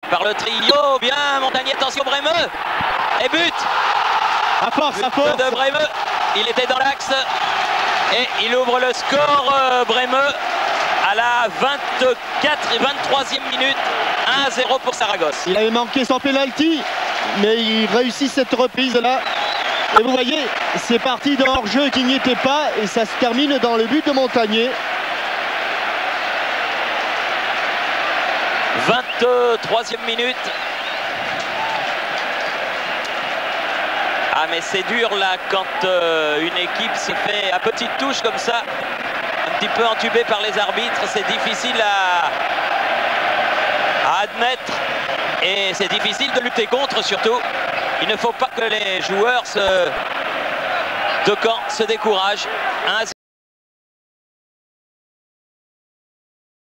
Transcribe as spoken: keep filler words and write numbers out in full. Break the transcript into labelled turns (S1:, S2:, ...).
S1: par le trio, bien Montagnier, attention Bremeux, et but.
S2: À force, à
S1: But
S2: force.
S1: de Bremeux, il était dans l'axe et il ouvre le score euh, Bremeux à la vingt-quatre et vingt-troisième minute, un à zéro pour Saragosse.
S2: Il avait manqué son penalty, mais il réussit cette reprise-là. Et vous voyez, c'est parti d'un hors-jeu qui n'y était pas et ça se termine dans le but de Montagnier.
S1: vingt-troisième minute. Ah mais c'est dur là quand euh, une équipe se fait à petite touche comme ça, un petit peu entubée par les arbitres, c'est difficile à, à admettre et c'est difficile de lutter contre surtout. Il ne faut pas que les joueurs se, de camp se découragent.